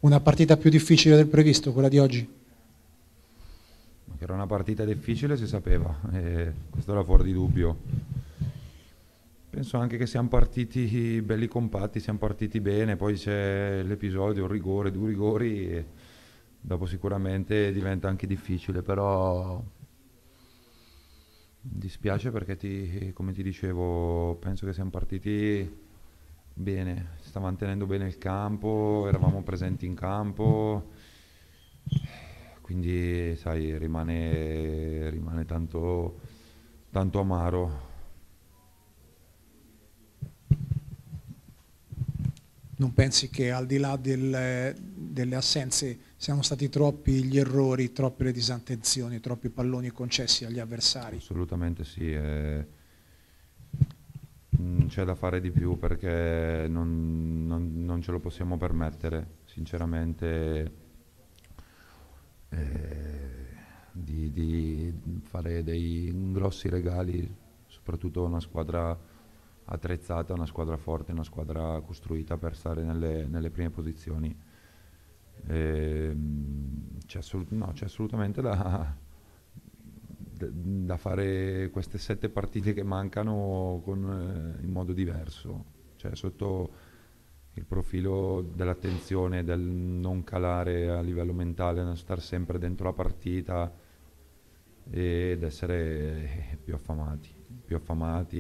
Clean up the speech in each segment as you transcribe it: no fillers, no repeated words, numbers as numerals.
Una partita più difficile del previsto, quella di oggi? Che era una partita difficile si sapeva, e questo era fuori di dubbio. Penso anche che siamo partiti belli compatti, siamo partiti bene, poi c'è l'episodio, un rigore, due rigori, e dopo sicuramente diventa anche difficile, però mi dispiace perché come ti dicevo, penso che siamo partiti bene, si sta mantenendo bene il campo, eravamo presenti in campo, quindi sai, rimane tanto, tanto amaro. Non pensi che al di là delle assenze siano stati troppi gli errori, troppe le disattenzioni, troppi palloni concessi agli avversari? Assolutamente sì, c'è da fare di più perché non ce lo possiamo permettere, sinceramente, di fare dei grossi regali, soprattutto a una squadra attrezzata, una squadra forte, una squadra costruita per stare nelle prime posizioni. No, c'è assolutamente da fare queste 7 partite che mancano in modo diverso, cioè sotto il profilo dell'attenzione, del non calare a livello mentale, non star sempre dentro la partita ed essere più affamati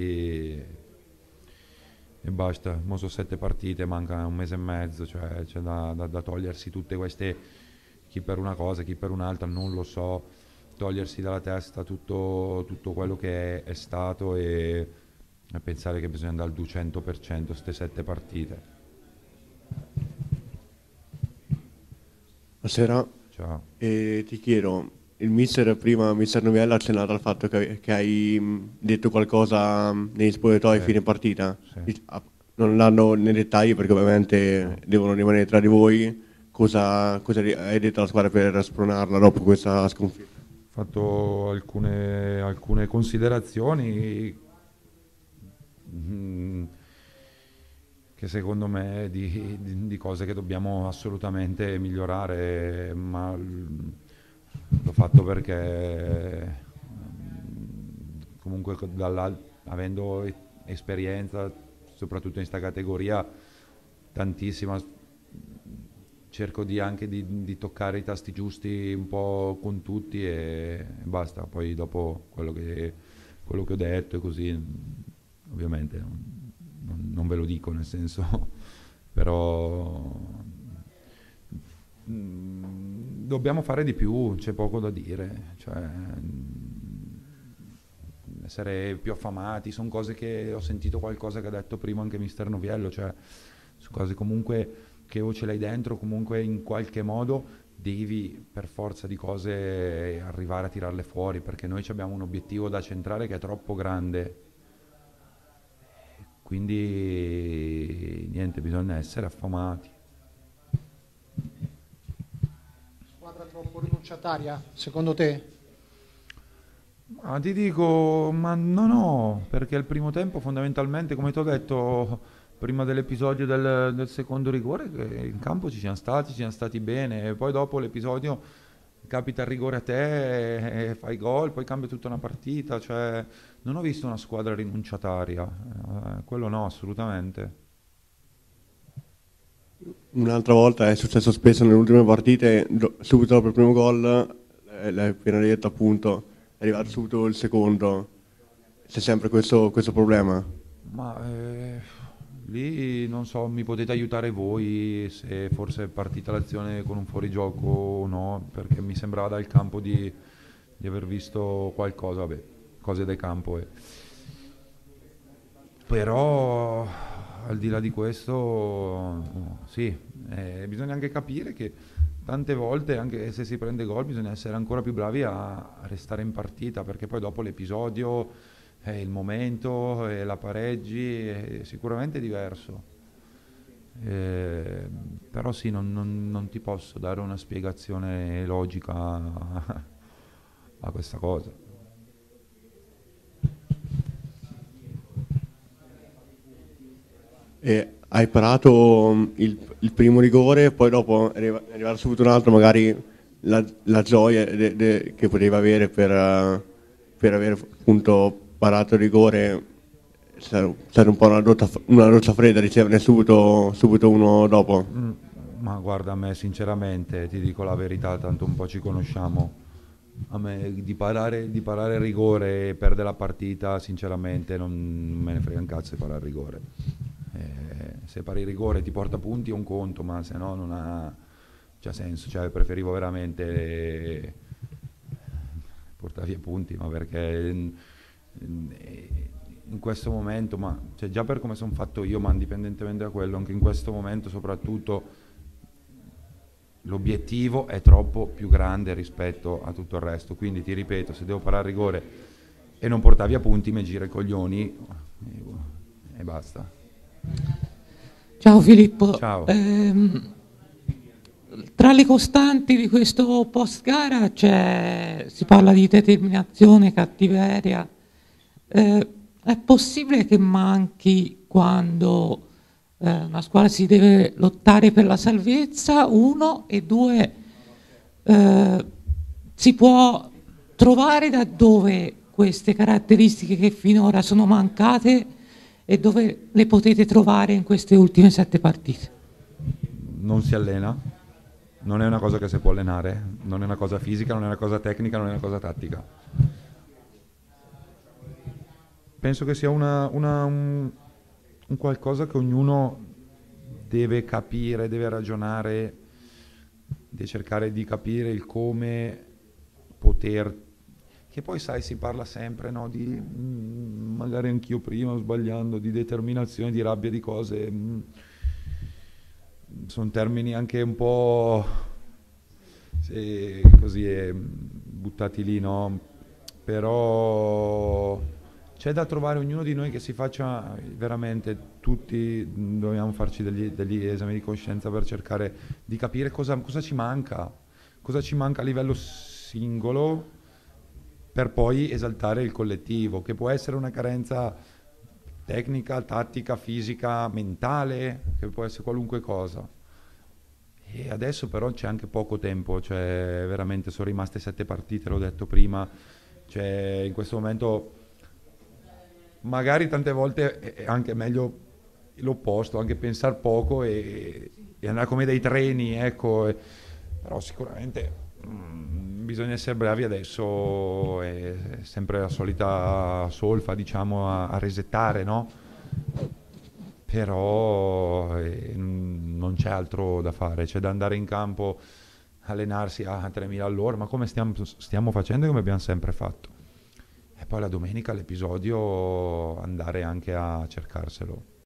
e basta. Mo sono 7 partite, manca un mese e mezzo, cioè c'è da togliersi tutte queste, chi per una cosa, chi per un'altra, non lo so, togliersi dalla testa tutto quello che è stato e pensare che bisogna andare al 200% queste 7 partite. Buonasera, Ciao. ti chiedo, il mister prima, mister Noviello, ha accennato al fatto che hai detto qualcosa negli spogliatoi a Sì, fine partita. sì. Non l'hanno nei dettagli perché ovviamente No. devono rimanere tra di voi. Cosa hai detto alla squadra per spronarla dopo questa sconfitta? Ho fatto alcune considerazioni mm, che secondo me di cose che dobbiamo assolutamente migliorare, ma l'ho fatto perché comunque avendo esperienza, soprattutto in questa categoria, tantissima, cerco anche di toccare i tasti giusti un po' con tutti e basta. Poi dopo quello che ho detto e così, ovviamente non ve lo dico, nel senso, però dobbiamo fare di più, c'è poco da dire, cioè, essere più affamati, sono cose che ho sentito qualcosa che ha detto prima anche mister Noviello, cioè sono cose comunque che o ce l'hai dentro, comunque in qualche modo devi per forza di cose arrivare a tirarle fuori, perché noi abbiamo un obiettivo da centrare che è troppo grande, quindi niente, bisogna essere affamati. Squadra troppo rinunciataria, secondo te? Ma ti dico, ma no, perché il primo tempo fondamentalmente, come ti ho detto prima dell'episodio del secondo rigore, che in campo ci siamo stati bene, e poi dopo l'episodio capita il rigore a te, e fai gol, poi cambia tutta una partita, cioè non ho visto una squadra rinunciataria, quello no, assolutamente. Un'altra volta è successo spesso nelle ultime partite, subito dopo il primo gol, l'hai appena detto appunto, è arrivato subito il secondo. C'è sempre questo problema. Ma lì non so, mi potete aiutare voi se forse è partita l'azione con un fuorigioco o no, perché mi sembrava dal campo di aver visto qualcosa, vabbè, cose del campo. Però al di là di questo, sì, bisogna anche capire che tante volte, anche se si prende gol, bisogna essere ancora più bravi a restare in partita, perché poi dopo l'episodio, il momento, la pareggi, è sicuramente diverso. Però sì, non ti posso dare una spiegazione logica a questa cosa. E hai parato il primo rigore, poi dopo è arrivato subito un altro, magari la gioia che poteva avere per aver appunto parato il rigore, è stata un po' una doccia fredda riceverne subito uno dopo. Ma guarda, a me sinceramente, ti dico la verità, tanto un po' ci conosciamo, a me di parare il rigore e perdere la partita, sinceramente non me ne frega un cazzo di parare il rigore. Se pari il rigore ti porta punti è un conto, ma se no non ha c'ha senso, cioè preferivo veramente portare via punti, ma perché in questo momento, ma cioè già per come sono fatto io, ma indipendentemente da quello, anche in questo momento soprattutto l'obiettivo è troppo più grande rispetto a tutto il resto, quindi ti ripeto, se devo parare il rigore e non portare via punti mi gira i coglioni e basta. Ciao Filippo. Ciao. Tra le costanti di questo post gara si parla di determinazione, cattiveria. È possibile che manchi quando una squadra si deve lottare per la salvezza, uno, e due, si può trovare da dove queste caratteristiche che finora sono mancate e dove le potete trovare in queste ultime 7 partite? Non si allena, non è una cosa che si può allenare, non è una cosa fisica, non è una cosa tecnica, non è una cosa tattica. Penso che sia un qualcosa che ognuno deve capire, deve ragionare, deve cercare di capire il come poter, che poi sai si parla sempre, no, di magari anch'io prima sbagliando, di determinazione, di rabbia, di cose, sono termini anche un po' così buttati lì, no? Però c'è da trovare ognuno di noi che si faccia veramente, tutti dobbiamo farci degli esami di coscienza per cercare di capire cosa ci manca a livello singolo, per poi esaltare il collettivo, che può essere una carenza tecnica, tattica, fisica, mentale, che può essere qualunque cosa. E adesso però c'è anche poco tempo, cioè veramente sono rimaste 7 partite, l'ho detto prima, cioè in questo momento magari tante volte è anche meglio l'opposto, anche pensare poco e andare come dei treni, ecco, però sicuramente bisogna essere bravi adesso, è sempre la solita solfa, diciamo, a resettare, no? Però non c'è altro da fare, c'è da andare in campo, allenarsi a 3.000 all'ora, ma come stiamo facendo e come abbiamo sempre fatto. E poi la domenica l'episodio andare anche a cercarselo.